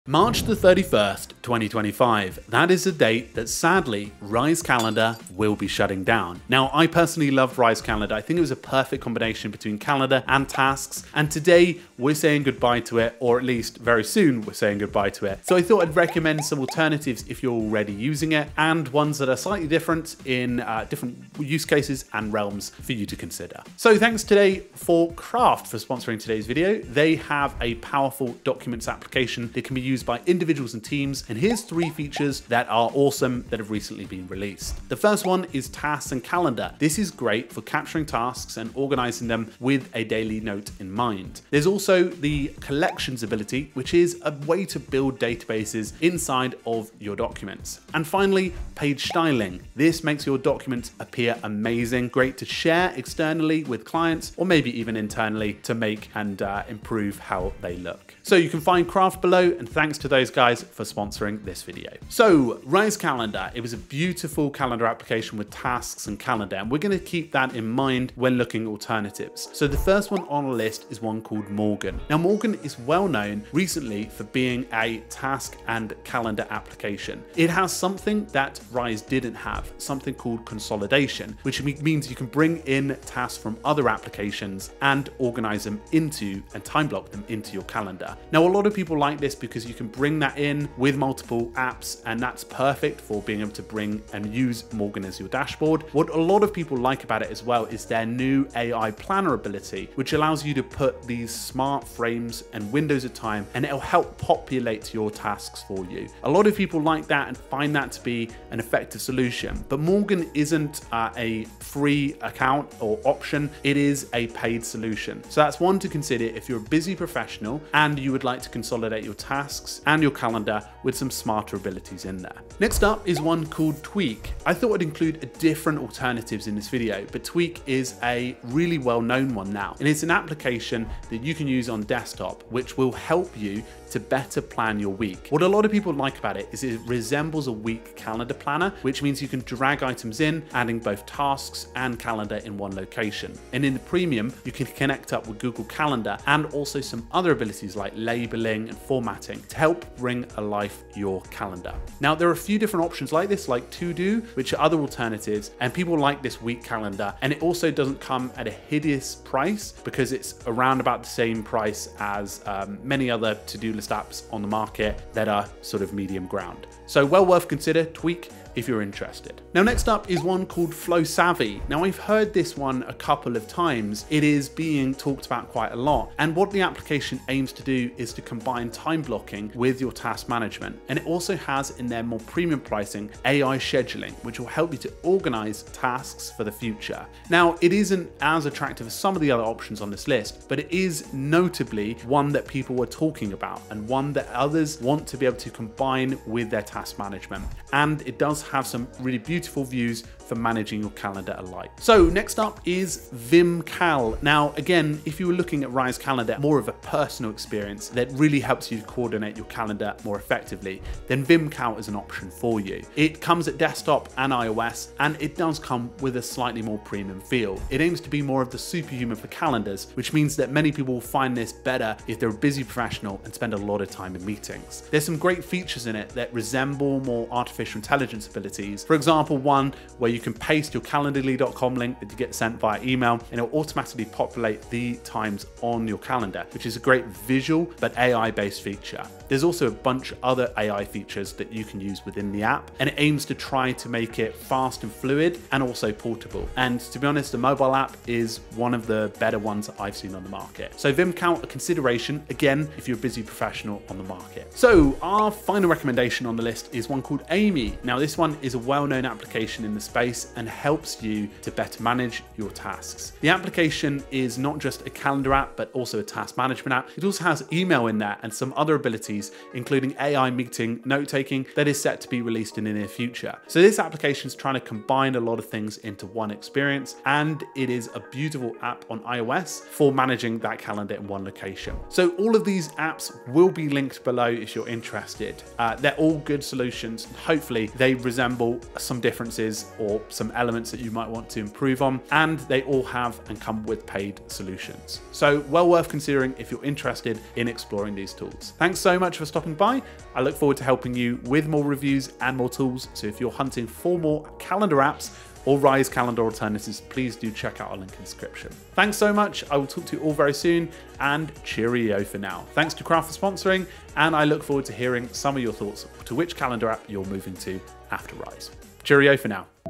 March the 31st, 2025. That is a date that sadly Rise Calendar will be shutting down. Now, I personally love Rise Calendar. I think it was a perfect combination between calendar and tasks. And today we're saying goodbye to it, or at least very soon we're saying goodbye to it. So I thought I'd recommend some alternatives if you're already using it, and ones that are slightly different in different use cases and realms for you to consider. So thanks today for Craft for sponsoring today's video. They have a powerful documents application that can be used by individuals and teams, and here's 3 features that are awesome that have recently been released. The first one is Tasks and Calendar. This is great for capturing tasks and organizing them with a daily note in mind. There's also the Collections ability, which is a way to build databases inside of your documents. And finally, Page Styling. This makes your documents appear amazing, great to share externally with clients, or maybe even internally to make and improve how they look. So you can find Craft below, and thanks to those guys for sponsoring this video. So Rise Calendar, it was a beautiful calendar application with tasks and calendar, and we're going to keep that in mind when looking at alternatives. So the first one on the list is one called Morgen. Now Morgen is well known recently for being a task and calendar application. It has something that Rise didn't have, something called consolidation, which means you can bring in tasks from other applications and organize them into and time block them into your calendar. Now a lot of people like this because you can bring that in with multiple apps, and that's perfect for being able to bring and use Morgen as your dashboard. What a lot of people like about it as well is their new AI planner ability, which allows you to put these smart frames and windows of time, and it'll help populate your tasks for you. A lot of people like that and find that to be an effective solution, but Morgen isn't a free account or option. It is a paid solution. So that's one to consider if you're a busy professional and you would like to consolidate your tasks and your calendar with some smarter abilities in there. Next up is one called Tweek. I thought I'd include different alternatives in this video, but Tweek is a really well-known one now, and it's an application that you can use on desktop, which will help you to better plan your week. What a lot of people like about it is it resembles a week calendar planner, which means you can drag items in, adding both tasks and calendar in one location. And in the premium, you can connect up with Google Calendar and also some other abilities like labeling and formatting to help bring alive your calendar. Now, there are a few different options like this, like To Do, which are other alternatives, and people like this week calendar. And it also doesn't come at a hideous price because it's around about the same price as many other to-do list apps on the market that are sort of medium ground. So well worth consider Tweek if you're interested. Now next up is one called Flowsavvy. Now I've heard this one a couple of times. It is being talked about quite a lot, and what the application aims to do is to combine time blocking with your task management, and it also has in their more premium pricing AI scheduling, which will help you to organize tasks for the future. Now it isn't as attractive as some of the other options on this list, but it is notably one that people were talking about and one that others want to be able to combine with their task management, and it does have some really beautiful views for managing your calendar alike. So next up is Vimcal. Now again, if you were looking at Rise Calendar, more of a personal experience that really helps you coordinate your calendar more effectively, then Vimcal is an option for you. It comes at desktop and iOS, and it does come with a slightly more premium feel. It aims to be more of the superhuman for calendars, which means that many people will find this better if they're a busy professional and spend a lot of time in meetings. There's some great features in it that resemble more artificial intelligence abilities. For example, one where you can paste your calendarly.com link that you get sent via email, and it'll automatically populate the times on your calendar, which is a great visual but AI-based feature. There's also a bunch of other AI features that you can use within the app, and it aims to try to make it fast and fluid and also portable. And to be honest, the mobile app is one of the better ones that I've seen on the market. So Vimcal, a consideration, again, if you're a busy professional on the market. So our final recommendation on the list is one called Amie. Now this one is a well-known application in the space and helps you to better manage your tasks. The application is not just a calendar app, but also a task management app. It also has email in there and some other abilities, including AI meeting note-taking that is set to be released in the near future. So this application is trying to combine a lot of things into one experience, and it is a beautiful app on iOS for managing that calendar in one location. So all of these apps will be linked below if you're interested. They're all good solutions. Hopefully they resemble some differences or or some elements that you might want to improve on, and they all have and come with paid solutions. So well worth considering if you're interested in exploring these tools. Thanks so much for stopping by. I look forward to helping you with more reviews and more tools. So if you're hunting for more calendar apps or Rise calendar alternatives, please do check out our link in the description. Thanks so much. I will talk to you all very soon, and cheerio for now. Thanks to Craft for sponsoring, and I look forward to hearing some of your thoughts to which calendar app you're moving to after Rise. Cheerio for now.